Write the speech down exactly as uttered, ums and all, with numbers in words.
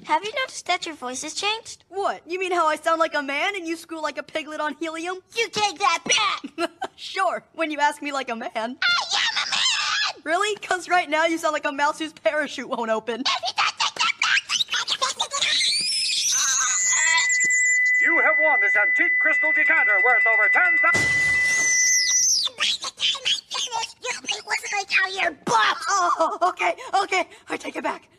Have you noticed that your voice has changed? What? You mean how I sound like a man and you squeal like a piglet on helium? You take that back! Sure, when you ask me like a man. I am a man! Really? Because right now you sound like a mouse whose parachute won't open. You have won this antique crystal decanter worth over ten thousand... You wasn't like how you're buff! Oh, okay, okay. I take it back.